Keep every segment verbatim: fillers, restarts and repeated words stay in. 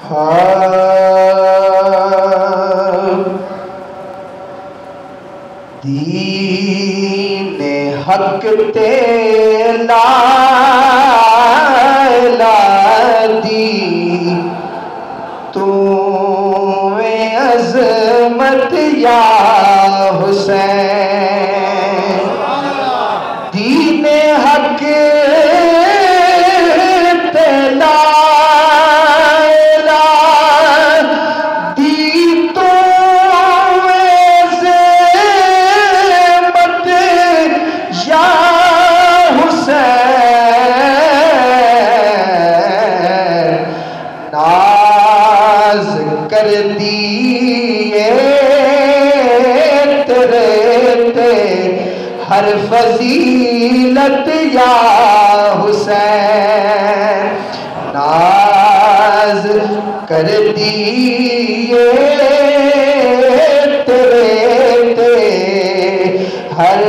دین حق تے لا دی تو عظمت یا حسین دین حق تے لا کر دیئے تیرے تے ہر فضیلت یا حسین ناز کر دیئے تیرے تے ہر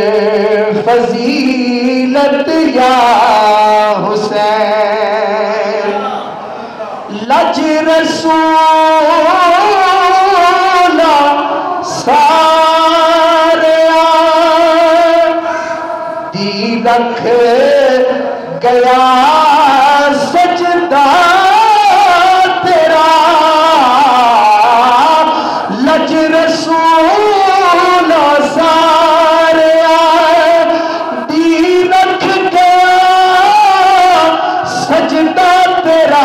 فضیلت یا حسین لج رسول ساریا دی رکھ گیا سجدہ تیرا لج رسول ساریا دی رکھ گیا سجدہ تیرا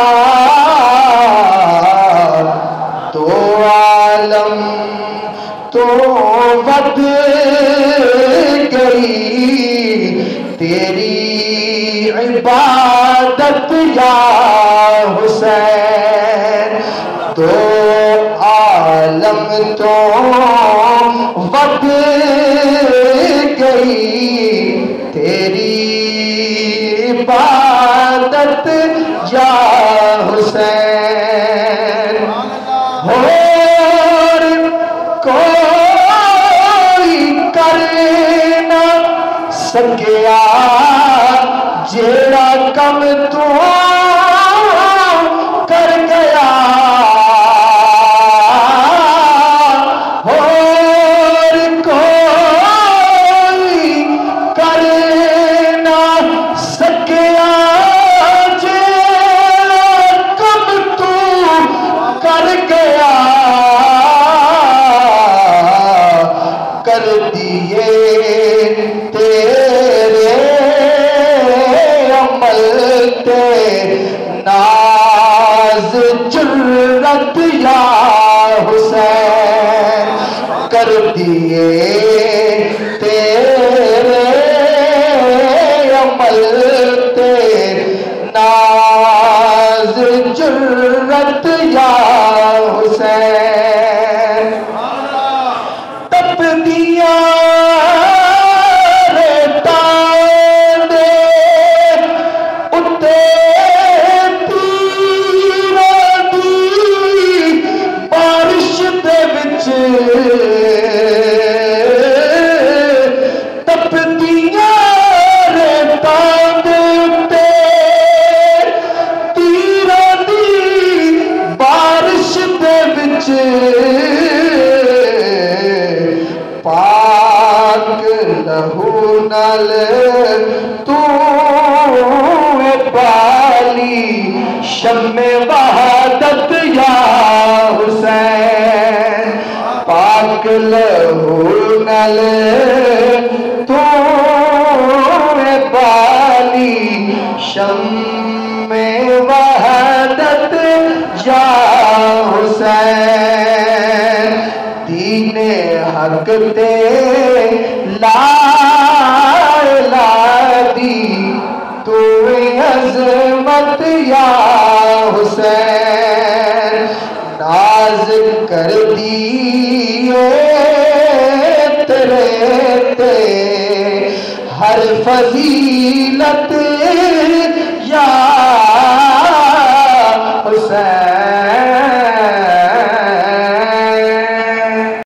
تو عالم تو ود گئی تیری عبادت یا حسین تو عالم تو ود گئی تیری عبادت یا حسین اور کوئی کر نہ سکیا جیڑا کم تو کر گیا اور کوئی کر نہ سکیا کر دیئے تیرے عمل تے ناز جرت یا حسین کر دیئے تیرے عمل تے ناز جرت یا حسین تپ دیا ریتاں دے اتے تیراں دی بارش دے وچ تپ دیا ریتاں دے اتے تیراں دی بارش دے وچ پاک لہو نال تو پالی شم وحدت یا حسین پاک لہو نال تو پالی شم وحدت یا حسین دین حق تے لا دی تو عظمت یا حسین ناز کر دیئے تیرے تے ہر فضیلت یا